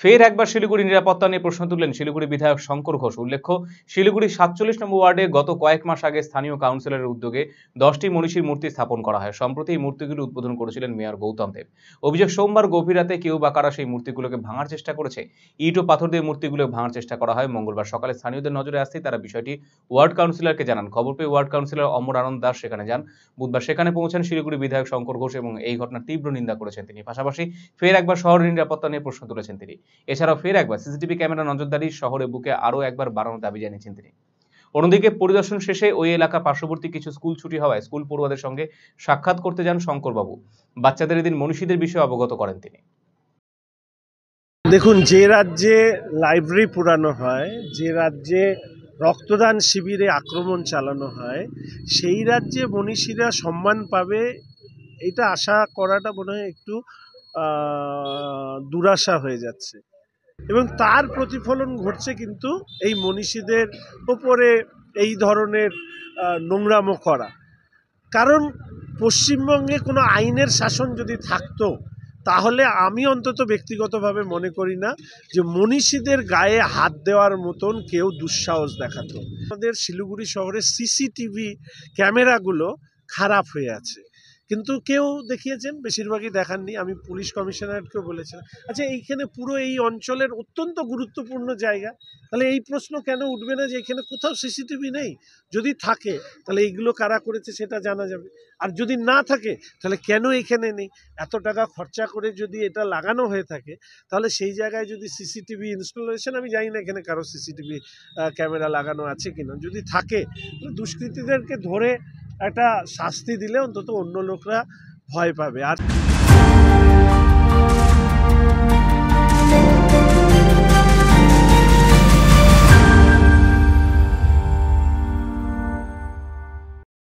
ফের একবার শিলিগুড়ি নিরাপত্তা নিয়ে প্রশ্ন তুললেন শিলিগুড়ি বিধায়ক শঙ্কর ঘোষ। উল্লেখ্য, শিলিগুড়ি ৪৭ নম্বর ওয়ার্ডে গত কয়েক মাস আগে স্থানীয় কাউন্সিলরের উদ্যোগে ১০টি মনীষীর মূর্তি স্থাপন করা হয়। সম্প্রতি এই মূর্তিগুলি উদ্বোধন করেছিলেন মেয়র গৌতম দেব। অভিযোগ, সোমবার গভীর রাতে কেউ বা কারা সেই মূর্তিগুলোকে ভাঙার চেষ্টা করেছে। ইট ও পাথর দিয়ে মূর্তিগুলো ভাঙার চেষ্টা করা হয়। মঙ্গলবার সকালে স্থানীয়দের নজরে আসতেই তারা বিষয়টি ওয়ার্ড কাউন্সিলরকে জানান। খবর পেয়ে ওয়ার্ড কাউন্সিলর অমর আনন্দ দাস সেখানে যান। বুধবার সেখানে পৌঁছান শিলিগুড়ি বিধায়ক শঙ্কর ঘোষ এবং এই ঘটনার তীব্র নিন্দা করেছেন তিনি। পাশাপাশি ফের একবার শহরের নিরাপত্তা নিয়ে প্রশ্ন তুলেছেন তিনি। এছাড়াও ফের একবার সিসিটিভি ক্যামেরা নজরদারি শহরে বুকে আরও একবার বাড়ানোর দাবি জানিয়েছেন তিনি। অন্যদিকে পরিদর্শন শেষে ওই এলাকা পার্শ্ববর্তী কিছু স্কুল ছুটি হওয়ায় স্কুল পড়ুয়াদের সঙ্গে সাক্ষাৎ করতে যান শঙ্করবাবু। বাচ্চাদের এদিন মনীষীদের বিষয়ে অবগত করেন তিনি। দেখুন, যে রাজ্যে লাইব্রেরি পোড়ানো হয়, যে রাজ্যে রক্তদান শিবিরে আক্রমণ চালানো হয়, সেই রাজ্যে মনীষীরা সম্মান পাবে এটা আশা করাটা মনে হয় একটু দুরাশা হয়ে যাচ্ছে এবং তার প্রতিফলন ঘটছে কিন্তু এই মনীষীদের ওপরে এই ধরনের নোংরামো করা। কারণ পশ্চিমবঙ্গে কোনো আইনের শাসন যদি থাকতো তাহলে আমি অন্তত ব্যক্তিগতভাবে মনে করি না যে মনীষীদের গায়ে হাত দেওয়ার মতন কেউ দুঃসাহস দেখাতো। আমাদের শিলিগুড়ি শহরের সিসিটিভি ক্যামেরাগুলো খারাপ হয়ে আছে, কিন্তু কেউ দেখিয়েছেন, বেশিরভাগই দেখাননি। আমি পুলিশ কমিশনারকেও বলেছিলাম, আচ্ছা এইখানে পুরো এই অঞ্চলের অত্যন্ত গুরুত্বপূর্ণ জায়গা, তাহলে এই প্রশ্ন কেন উঠবে না যে এখানে কোথাও সিসিটিভি নেই? যদি থাকে তাহলে এইগুলো কারা করেছে সেটা জানা যাবে, আর যদি না থাকে তাহলে কেন এখানে নেই? এত টাকা খরচা করে যদি এটা লাগানো হয়ে থাকে তাহলে সেই জায়গায় যদি সিসিটিভি ইনস্টলেশন, আমি জানি না এখানে কারো সিসিটিভি ক্যামেরা লাগানো আছে কিনা, যদি থাকে দুষ্কৃতীদেরকে ধরে একটা শাস্তি দিলে অন্তত অন্য লোকরা ভয় পাবে। আর